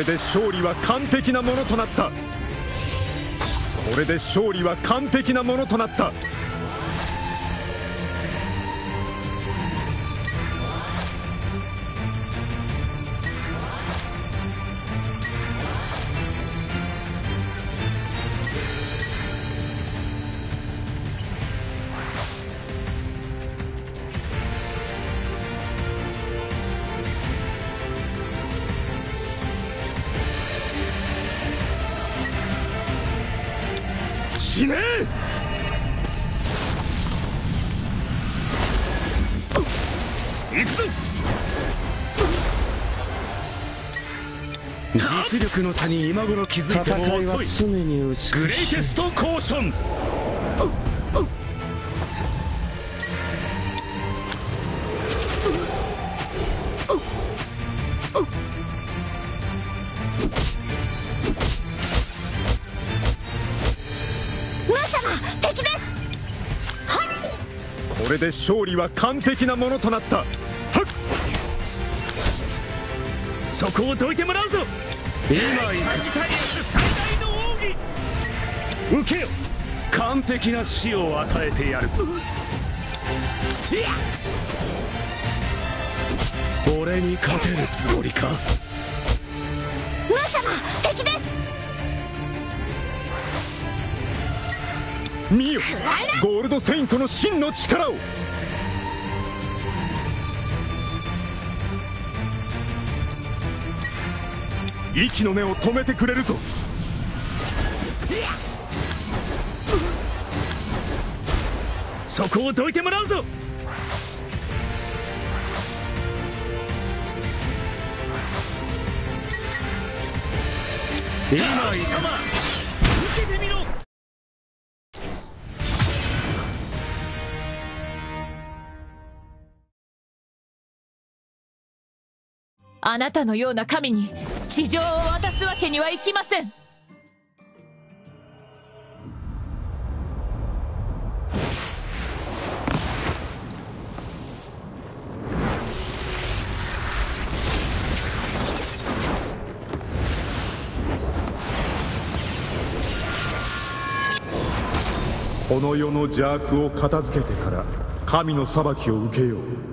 れで勝利は完璧なものとなった。これで勝利は完璧なものとなった。死ねえ。行くぞ。実力の差に今頃気づいても遅い。 常に美しい。 グレイテストコーション。これで勝利は完璧なものとなった。はっ、そこをどいてもらうぞ。今サジタリアス最大の奥義。受けよ。完璧な死を与えてやる。俺に勝てるつもりか。 ムー様、敵です。 見よ、ゴールドセイントの真の力を。息の根を止めてくれるぞ。そこをどいてもらうぞ。今様、受けてみろ。 あなたのような神に地上を渡すわけにはいきません。 この世の邪悪を片付けてから神の裁きを受けよう。